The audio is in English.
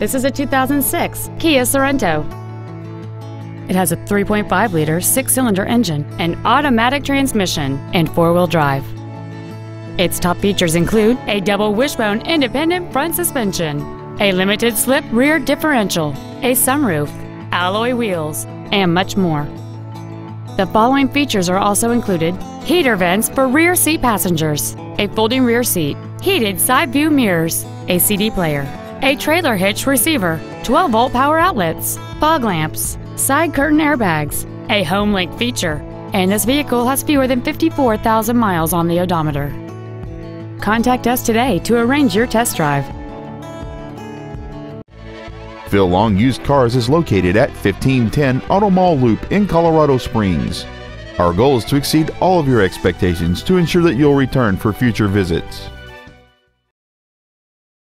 This is a 2006 Kia Sorento. It has a 3.5-liter six-cylinder engine, an automatic transmission, and four-wheel drive. Its top features include a double wishbone independent front suspension, a limited slip rear differential, a sunroof, alloy wheels, and much more. The following features are also included: heater vents for rear seat passengers, a folding rear seat, heated side view mirrors, a CD player, a trailer hitch receiver, 12-volt power outlets, fog lamps, side curtain airbags, a home link feature, and this vehicle has fewer than 54,000 miles on the odometer. Contact us today to arrange your test drive. Phil Long Used Cars is located at 1510 Auto Mall Loop in Colorado Springs. Our goal is to exceed all of your expectations to ensure that you'll return for future visits.